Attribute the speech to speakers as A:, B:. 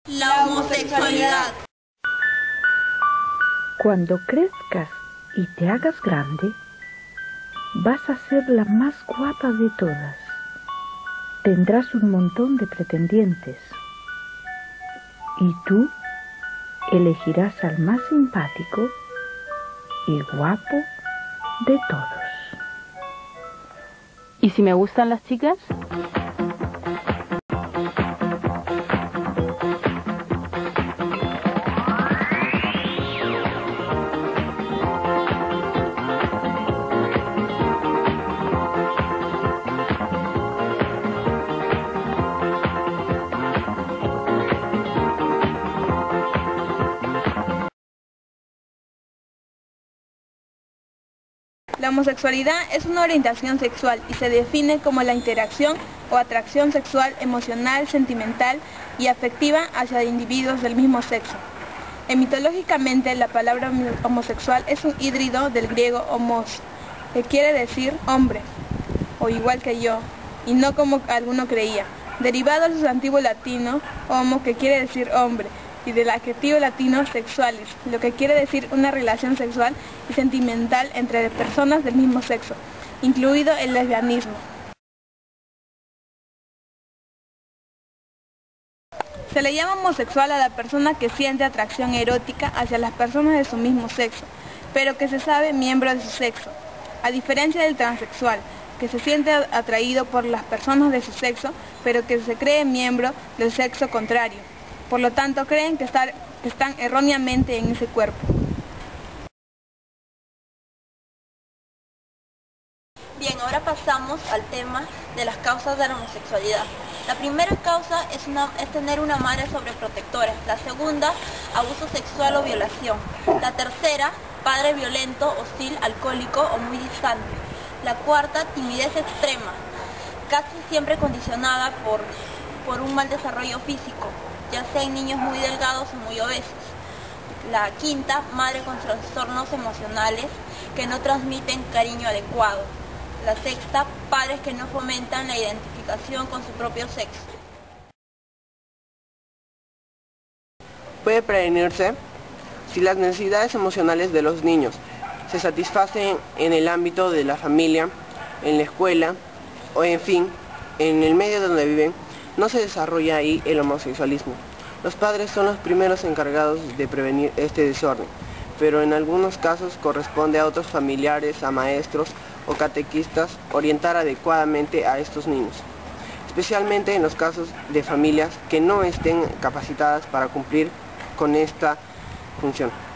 A: La homosexualidad.
B: Cuando crezcas y te hagas grande, vas a ser la más guapa de todas. Tendrás un montón de pretendientes. Y tú elegirás al más simpático y guapo de todos.
C: ¿Y si me gustan las chicas?
D: La homosexualidad es una orientación sexual y se define como la interacción o atracción sexual, emocional, sentimental y afectiva hacia individuos del mismo sexo. Mitológicamente, la palabra homosexual es un híbrido del griego homos, que quiere decir hombre, o igual que yo, y no como alguno creía, derivado del sustantivo latino homo, que quiere decir hombre, y del adjetivo latino sexualis, lo que quiere decir una relación sexual y sentimental entre personas del mismo sexo, incluido el lesbianismo. Se le llama homosexual a la persona que siente atracción erótica hacia las personas de su mismo sexo, pero que se sabe miembro de su sexo, a diferencia del transexual, que se siente atraído por las personas de su sexo, pero que se cree miembro del sexo contrario. Por lo tanto, creen que están erróneamente en ese cuerpo.
A: Bien, ahora pasamos al tema de las causas de la homosexualidad. La primera causa es tener una madre sobreprotectora. La segunda, abuso sexual o violación. La tercera, padre violento, hostil, alcohólico o muy distante. La cuarta, timidez extrema, casi siempre condicionada por un mal desarrollo físico, ya sea en niños muy delgados o muy obesos. La quinta, madre con trastornos emocionales que no transmiten cariño adecuado. La sexta, padres que no fomentan la identificación con su propio sexo.
E: Puede prevenirse si las necesidades emocionales de los niños se satisfacen en el ámbito de la familia, en la escuela o en fin, en el medio donde viven. No se desarrolla ahí el homosexualismo. Los padres son los primeros encargados de prevenir este desorden, pero en algunos casos corresponde a otros familiares, a maestros o catequistas orientar adecuadamente a estos niños, especialmente en los casos de familias que no estén capacitadas para cumplir con esta función.